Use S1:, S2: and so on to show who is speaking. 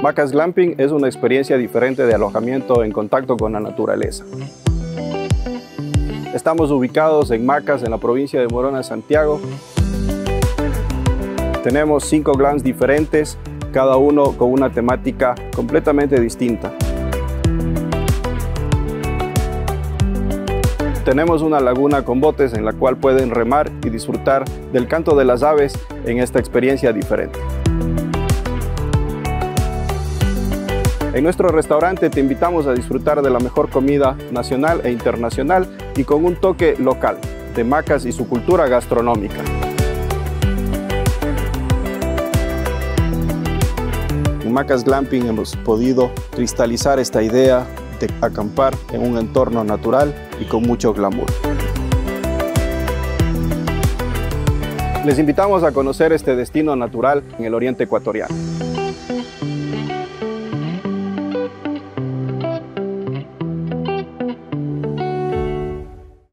S1: Macas Glamping es una experiencia diferente de alojamiento en contacto con la naturaleza. Estamos ubicados en Macas, en la provincia de Morona, Santiago. Tenemos 5 glams diferentes, cada uno con una temática completamente distinta. Tenemos una laguna con botes en la cual pueden remar y disfrutar del canto de las aves en esta experiencia diferente. En nuestro restaurante te invitamos a disfrutar de la mejor comida nacional e internacional y con un toque local de Macas y su cultura gastronómica. En Macas Glamping hemos podido cristalizar esta idea de acampar en un entorno natural y con mucho glamour. Les invitamos a conocer este destino natural en el oriente ecuatoriano.